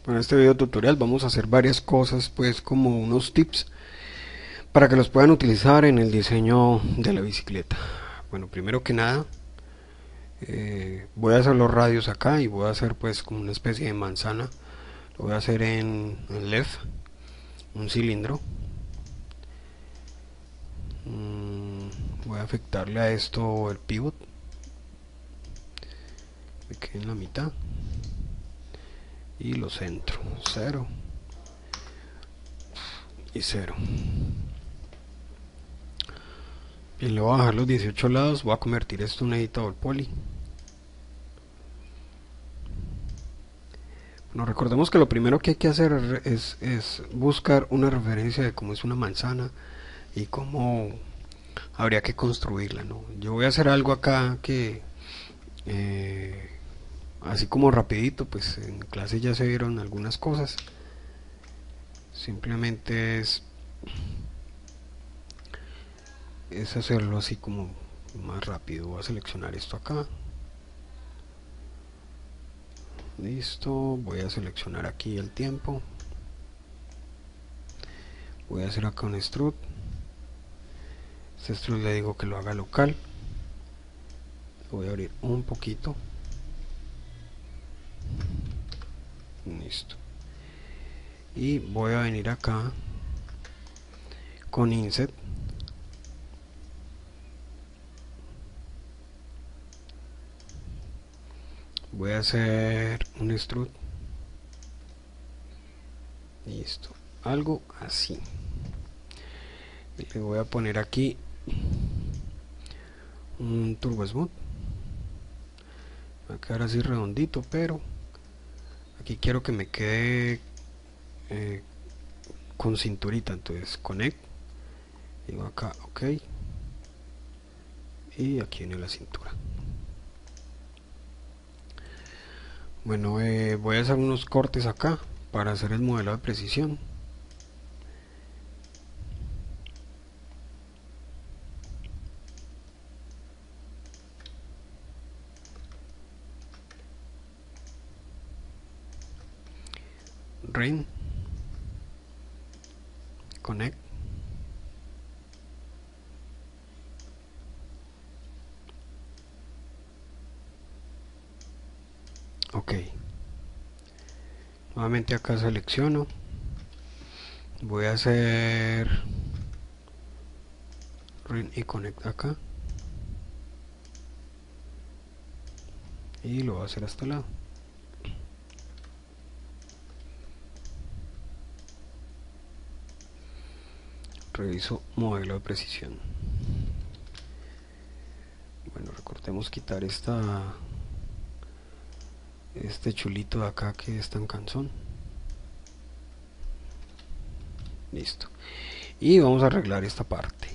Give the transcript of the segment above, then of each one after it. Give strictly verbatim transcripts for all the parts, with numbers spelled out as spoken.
En este video tutorial vamos a hacer varias cosas, pues como unos tips para que los puedan utilizar en el diseño de la bicicleta. Bueno, primero que nada, eh, voy a hacer los radios acá y voy a hacer pues como una especie de manzana. Lo voy a hacer en, en L E F, un cilindro. Mm, voy a afectarle a esto el pivot, me quede en la mitad y lo centro, cero y cero. Bien, le voy a bajar los dieciocho lados, voy a convertir esto en un editador poly. Bueno, recordemos que lo primero que hay que hacer es, es buscar una referencia de cómo es una manzana y cómo habría que construirla, ¿no? Yo voy a hacer algo acá que eh, así como rapidito, pues en clase ya se vieron algunas cosas. Simplemente es es hacerlo así como más rápido. Voy a seleccionar esto acá, listo. Voy a seleccionar aquí el tiempo, voy a hacer acá un strut. Este strut le digo que lo haga local, voy a abrir un poquito, listo, y voy a venir acá con inset, voy a hacer un strut, listo, algo así. Le voy a poner aquí un turbo smooth, va a quedar así redondito, pero aquí quiero que me quede eh, con cinturita. Entonces connect, digo acá ok, y aquí viene la cintura. Bueno, eh, voy a hacer unos cortes acá para hacer el modelo de precisión. Ring, connect, ok. Nuevamente acá selecciono, voy a hacer ring y connect acá, y lo voy a hacer a este lado. Reviso modelo de precisión. Bueno, recortemos, quitar esta este chulito de acá que es tan cansón, listo. Y vamos a arreglar esta parte.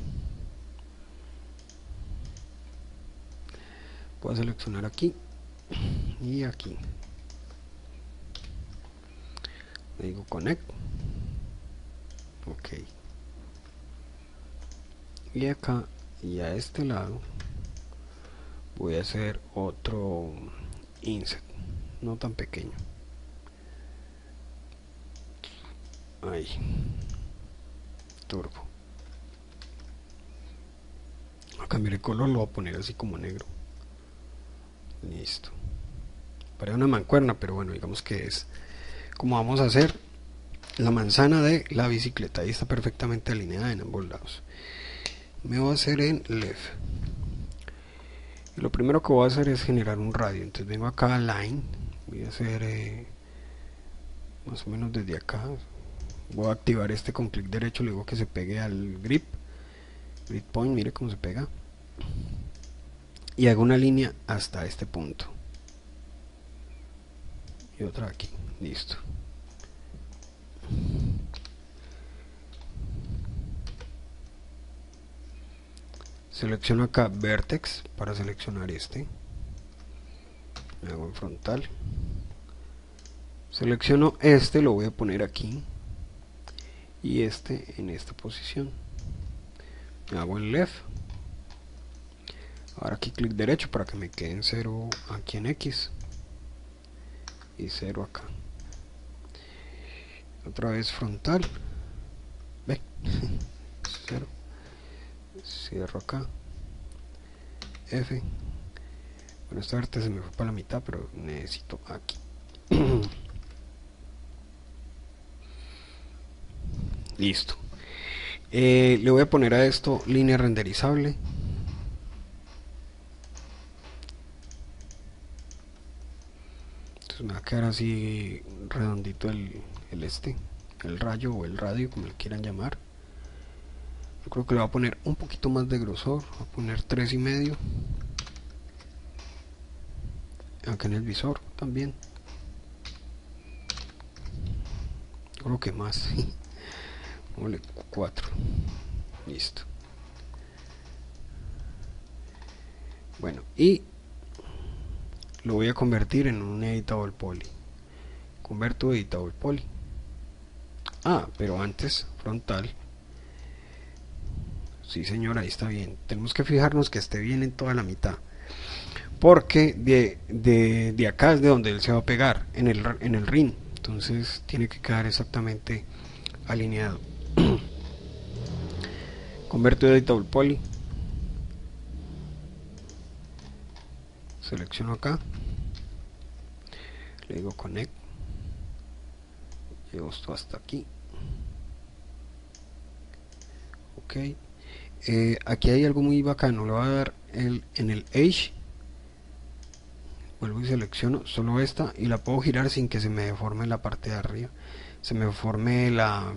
Voy a seleccionar aquí y aquí, le digo connect, ok, y acá y a este lado voy a hacer otro inset, no tan pequeño, ahí, turbo. A cambiar el color, lo voy a poner así como negro, listo. Parece una mancuerna, pero bueno, digamos que es como vamos a hacer la manzana de la bicicleta. Ahí está perfectamente alineada en ambos lados. Me voy a hacer en L E F. Y lo primero que voy a hacer es generar un radio. Entonces vengo acá a Line, voy a hacer eh, más o menos desde acá. Voy a activar este con clic derecho, le digo que se pegue al grip, grip point, mire cómo se pega. Y hago una línea hasta este punto. Y otra aquí, listo. Selecciono acá Vertex para seleccionar este. Me hago en frontal. Selecciono este, lo voy a poner aquí. Y este en esta posición. Me hago en left. Ahora aquí clic derecho para que me queden cero aquí en X. Y cero acá. otra vez frontal, ve, cero, cierro acá, F. Bueno, esta parte se me fue para la mitad, pero necesito aquí. Listo. Eh, le voy a poner a esto línea renderizable. Entonces me va a quedar así redondito el, el este, el rayo o el radio, como le quieran llamar. Yo creo que le voy a poner un poquito más de grosor, voy a poner tres y medio. Acá en el visor también. Yo creo que más. Vale, cuatro. Listo. Bueno, y lo voy a convertir en un editable poly. Converto editable poly. Ah, pero antes, frontal. Sí, señor, ahí está bien. Tenemos que fijarnos que esté bien en toda la mitad. Porque de, de, de acá es de donde él se va a pegar, en el, en el rin. Entonces tiene que quedar exactamente alineado. Converto editable poly. Selecciono acá. Le digo connect. Llevo esto hasta aquí. Ok. Eh, aquí hay algo muy bacano. Le voy a dar el, en el Edge. Vuelvo y selecciono solo esta y la puedo girar sin que se me deforme la parte de arriba. Se me deforme la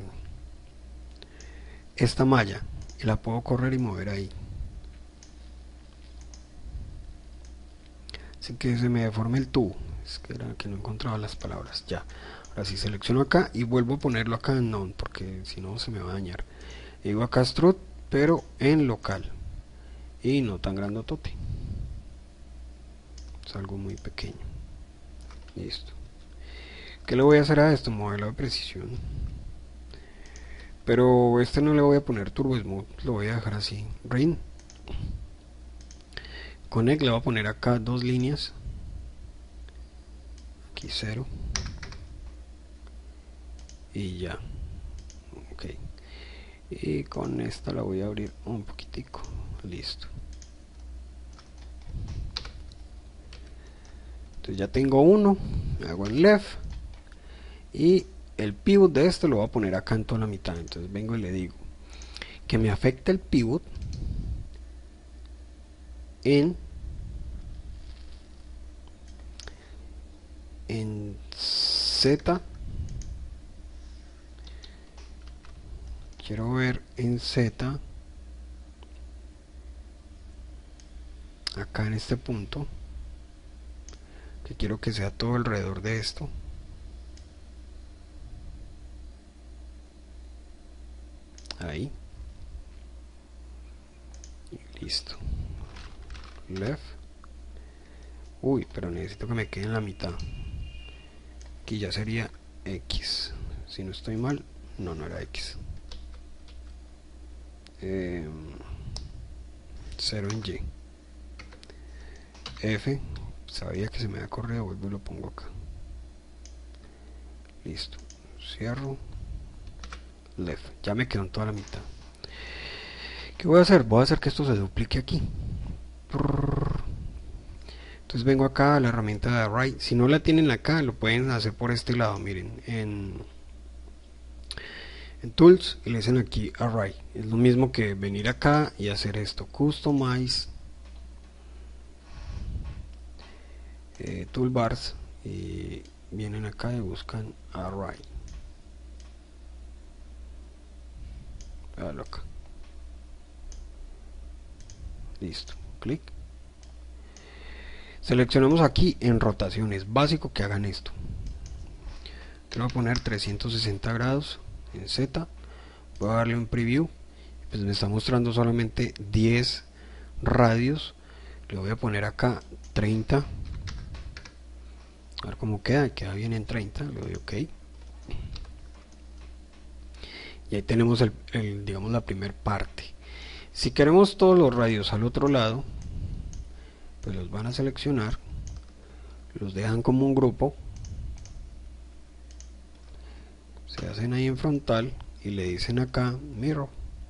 esta malla y la puedo correr y mover ahí. Sin que se me deforme el tubo. Es que era que no encontraba las palabras. Ya. Ahora sí selecciono acá y vuelvo a ponerlo acá en none porque si no se me va a dañar. Digo acá strut, pero en local y no tan grandotote. Es algo muy pequeño. Listo. ¿Qué le voy a hacer a esto? Modelo de precisión. Pero este no le voy a poner turbo smooth, lo voy a dejar así. Rin. Connect, le voy a poner acá dos líneas. Aquí cero. Y ya. Ok. Y con esta la voy a abrir un poquitico. Listo. Entonces ya tengo uno. Me hago en left. Y el pivot de esto lo voy a poner acá en toda la mitad. Entonces vengo y le digo que me afecta el pivot en en Z. Quiero ver en Z acá en este punto, que quiero que sea todo alrededor de esto. Ahí. Y listo. Left. Uy, pero necesito que me quede en la mitad. Aquí ya sería X. Si no estoy mal, no, no era X. Eh, cero en Y. F. Sabía que se me había corrido, vuelvo y lo pongo acá. Listo. Cierro. Left. Ya me quedó en toda la mitad. ¿Qué voy a hacer? Voy a hacer que esto se duplique aquí. Entonces vengo acá a la herramienta de Array. Si no la tienen acá, lo pueden hacer por este lado. Miren, en, en Tools y le dicen aquí Array. Es lo mismo que venir acá y hacer esto. Customize eh, Toolbars. Y vienen acá y buscan Array. Véalo acá. Listo. Clic. Seleccionamos aquí en rotaciones. Básico que hagan esto. Le voy a poner trescientos sesenta grados en Z. Voy a darle un preview. Pues me está mostrando solamente diez radios. Le voy a poner acá treinta. A ver cómo queda. Queda bien en treinta. Le doy OK. Y ahí tenemos el, el, digamos la primera parte. Si queremos todos los radios al otro lado, pues los van a seleccionar, los dejan como un grupo, se hacen ahí en frontal y le dicen acá mirror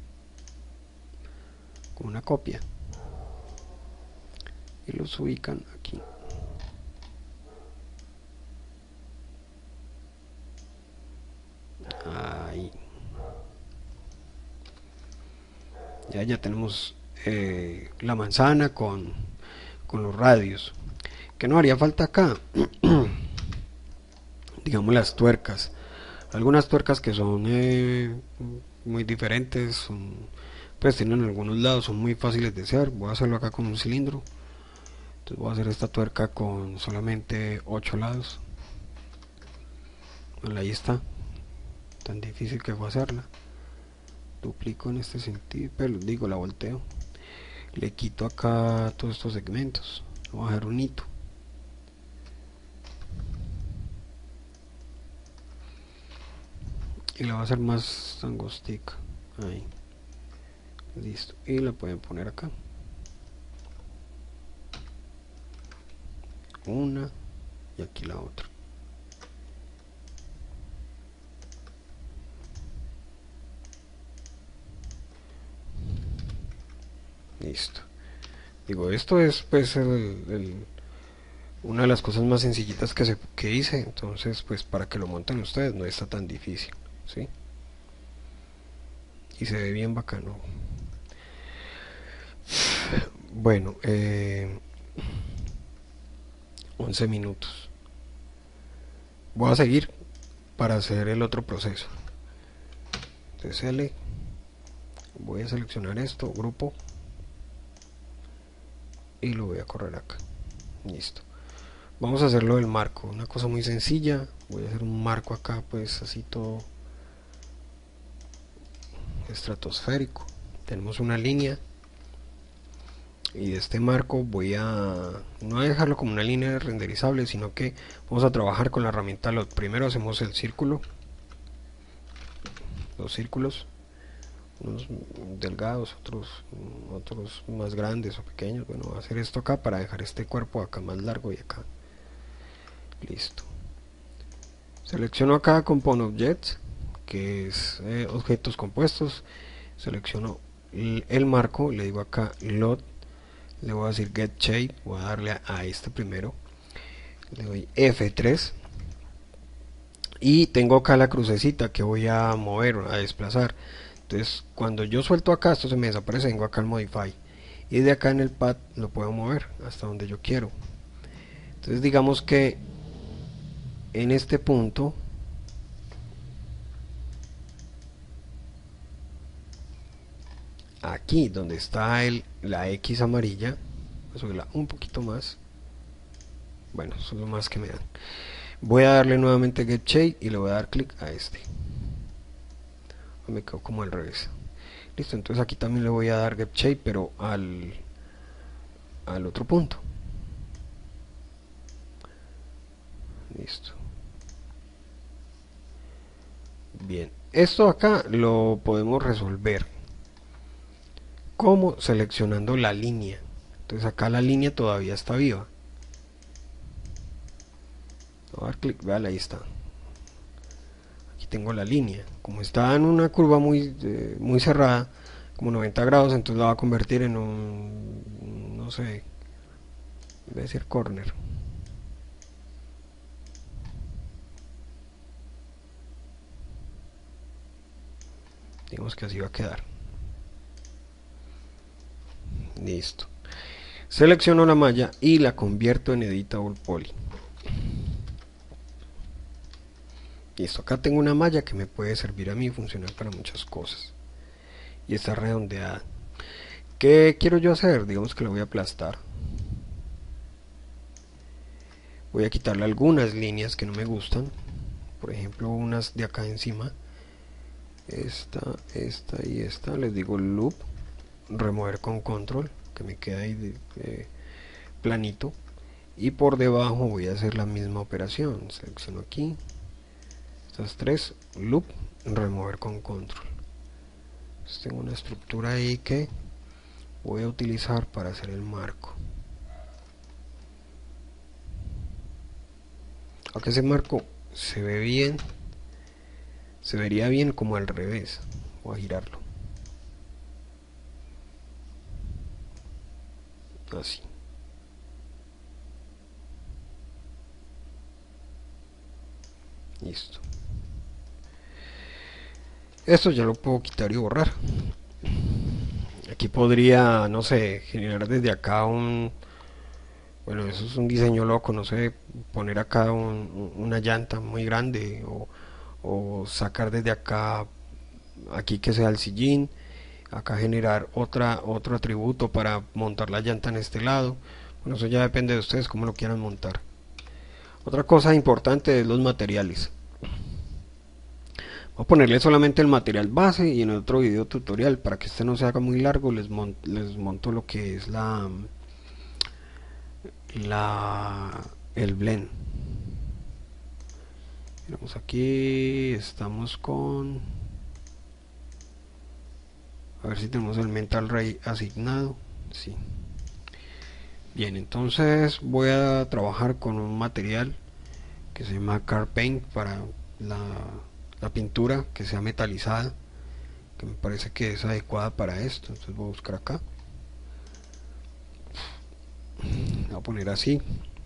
con una copia y los ubican aquí. Ahí ya, ya tenemos eh, la manzana con, con los radios. ¿Qué nos haría falta acá? Digamos las tuercas. Algunas tuercas que son eh, muy diferentes, son, pues tienen algunos lados, son muy fáciles de hacer. Voy a hacerlo acá con un cilindro. Entonces voy a hacer esta tuerca con solamente ocho lados. Bueno, ahí está. Tan difícil que fue hacerla. Duplico en este sentido, pero digo, la volteo. Le quito acá todos estos segmentos. Voy a hacer un hito. Y la voy a hacer más angostica. Ahí. Listo. Y la pueden poner acá. Una y aquí la otra. Listo. Digo, esto es pues el, el, una de las cosas más sencillitas que, se, que hice. Entonces pues para que lo monten ustedes no está tan difícil, ¿sí? Y se ve bien bacano. Bueno, eh, once minutos. Voy a seguir para hacer el otro proceso. Entonces L, voy a seleccionar esto, grupo, y lo voy a correr acá. Listo. Vamos a hacerlo del marco, una cosa muy sencilla. Voy a hacer un marco acá, pues así todo estratosférico. Tenemos una línea y de este marco voy a no a dejarlo como una línea renderizable, sino que vamos a trabajar con la herramienta Lot. Primero hacemos el círculo, los círculos, unos delgados, otros otros más grandes o pequeños. Bueno, voy a hacer esto acá para dejar este cuerpo acá más largo y acá. Listo. Selecciono acá Component Objects, que es eh, objetos compuestos. Selecciono el, el marco, le digo acá Lot, le voy a decir Get Shape, voy a darle a, a este primero, le doy F tres y tengo acá la crucecita que voy a mover, a desplazar. Entonces cuando yo suelto acá, esto se me desaparece, vengo acá al Modify y de acá en el pad lo puedo mover hasta donde yo quiero. Entonces digamos que en este punto aquí donde está el, la X amarilla, voy a subirla un poquito más. Bueno, eso es lo más que me dan. Voy a darle nuevamente Get Shape y le voy a dar clic a este. Me quedo como al revés. Listo, entonces aquí también le voy a dar Get Shape, pero al, al otro punto. Listo. Bien, esto acá lo podemos resolver como seleccionando la línea. Entonces acá la línea todavía está viva. Voy a dar clic, vean, ahí está. Aquí tengo la línea. Como está en una curva muy, eh, muy cerrada, como noventa grados, entonces la va a convertir en un, no sé, voy a decir corner. Digamos que así va a quedar. Listo. Selecciono la malla y la convierto en Editable Poly. Listo, acá tengo una malla que me puede servir a mí, funcionar para muchas cosas. Y está redondeada. ¿Qué quiero yo hacer? Digamos que la voy a aplastar. Voy a quitarle algunas líneas que no me gustan. Por ejemplo, unas de acá encima. Esta, esta y esta. Les digo loop. Remover con control. Que me queda ahí de, de planito. Y por debajo voy a hacer la misma operación. Selecciono aquí. Estas tres. Loop. Remover con control. Entonces tengo una estructura ahí que voy a utilizar para hacer el marco. Aunque ese marco se ve bien, se vería bien como al revés. Voy a girarlo así. Listo. Esto ya lo puedo quitar y borrar. Aquí podría, no sé, generar desde acá un... Bueno, eso es un diseño loco, no sé, poner acá un, una llanta muy grande o, o sacar desde acá, aquí que sea el sillín, acá generar otra, otro atributo para montar la llanta en este lado. Bueno, eso ya depende de ustedes cómo lo quieran montar. Otra cosa importante es los materiales. Voy a ponerle solamente el material base y en otro video tutorial, para que este no se haga muy largo, les, mon les monto lo que es la, la el blend. Vamos aquí, estamos con... A ver si tenemos el mental ray asignado. Sí. Bien, entonces voy a trabajar con un material que se llama Car Paint para la, la pintura que sea metalizada, que me parece que es adecuada para esto. Entonces voy a buscar acá, voy a poner así.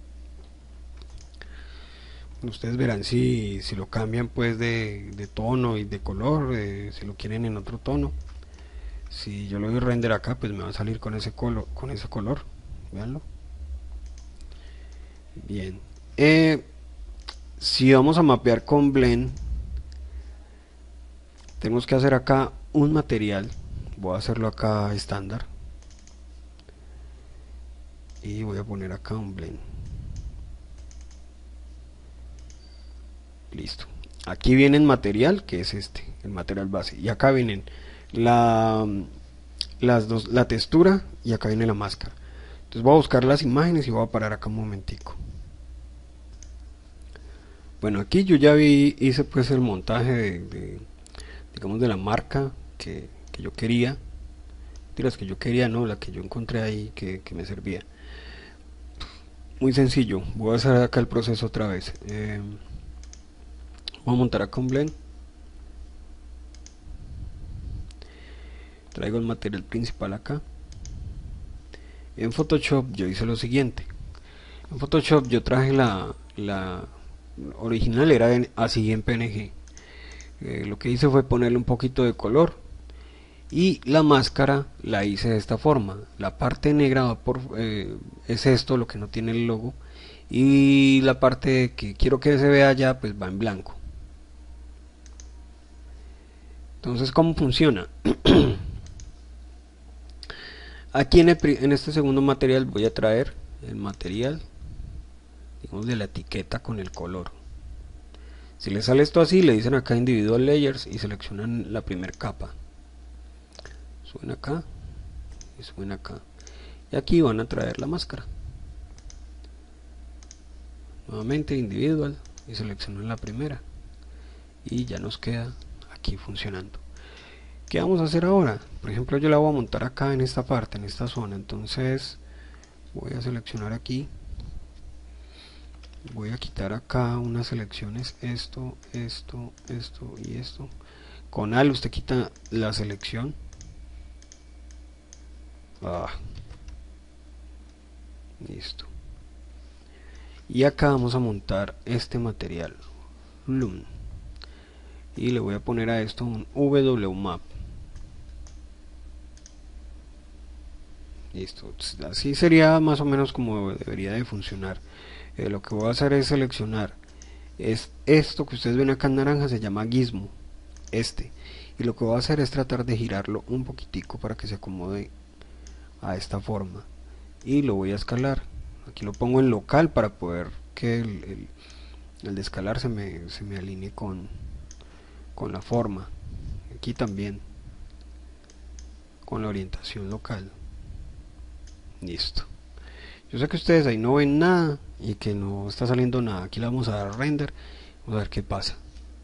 Ustedes verán si, si lo cambian pues de, de tono y de color, eh, si lo quieren en otro tono. Si yo lo doy render acá, pues me va a salir con ese color, con ese color. Veanlo. Bien. Eh, si vamos a mapear con blend, tenemos que hacer acá un material. Voy a hacerlo acá estándar y voy a poner acá un blend. Listo. Aquí viene el material, que es este, el material base, y acá vienen la, las dos, la textura, y acá viene la máscara. Entonces voy a buscar las imágenes y voy a parar acá un momentico. Bueno, aquí yo ya vi, hice pues el montaje de, de digamos de la marca que, que yo quería, de las que yo quería, no, la que yo encontré ahí que, que me servía. Muy sencillo. Voy a hacer acá el proceso otra vez. Eh, voy a montar acá un blend. Traigo el material principal acá. En Photoshop yo hice lo siguiente. En Photoshop yo traje la, la original, era en, así en P N G. Eh, lo que hice fue ponerle un poquito de color, y la máscara la hice de esta forma. La parte negra va por, eh, es esto, lo que no tiene el logo, y la parte que quiero que se vea ya pues va en blanco. Entonces, ¿cómo funciona? Aquí en, el, en este segundo material voy a traer el material, digamos, de la etiqueta con el color. Si les sale esto así, le dicen acá individual layers y seleccionan la primera capa. Suben acá y suben acá, y aquí van a traer la máscara. Nuevamente individual y seleccionan la primera, y ya nos queda aquí funcionando. ¿Qué vamos a hacer ahora? Por ejemplo, yo la voy a montar acá en esta parte, en esta zona. Entonces voy a seleccionar aquí, voy a quitar acá unas selecciones, esto, esto, esto y esto. Con Alt usted quita la selección. Ah, listo. Y acá vamos a montar este material, Loom, y le voy a poner a esto un W map. Listo, así sería más o menos como debería de funcionar. Eh, lo que voy a hacer es seleccionar es esto que ustedes ven acá en naranja, se llama gizmo, este, y lo que voy a hacer es tratar de girarlo un poquitico para que se acomode a esta forma, y lo voy a escalar. Aquí lo pongo en local para poder que el, el, el de escalar se me, se me alinee con, con la forma. Aquí también con la orientación local. Listo. Yo sé que ustedes ahí no ven nada y que no está saliendo nada. Aquí le vamos a dar render, vamos a ver qué pasa.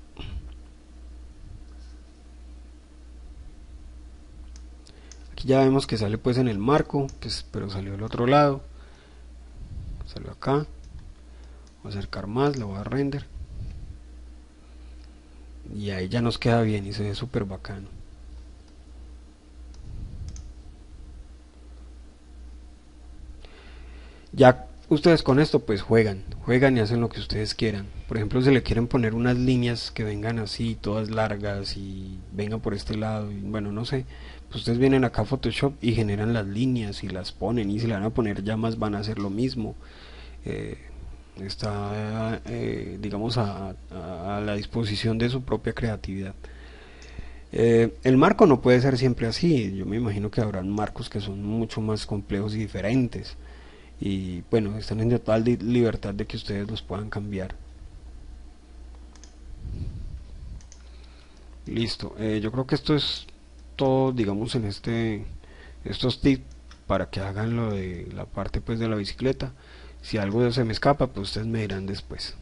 Aquí ya vemos que sale pues en el marco, pues, pero salió del otro lado. Salió acá. Voy a acercar más, le voy a dar render. y ahí ya nos queda bien y se ve súper bacano. Ya ustedes con esto pues juegan, juegan y hacen lo que ustedes quieran. Por ejemplo, si le quieren poner unas líneas que vengan así, todas largas y vengan por este lado, y bueno, no sé, pues ustedes vienen acá a Photoshop y generan las líneas y las ponen, y si le van a poner llamas van a hacer lo mismo. Eh, está, eh, digamos, a, a, a la disposición de su propia creatividad. Eh, el marco no puede ser siempre así, yo me imagino que habrán marcos que son mucho más complejos y diferentes, y bueno, están en total libertad de que ustedes los puedan cambiar. Listo, eh, yo creo que esto es todo, digamos, en este estos tips para que hagan lo de la parte pues de la bicicleta. Si algo se me escapa, pues ustedes me dirán después.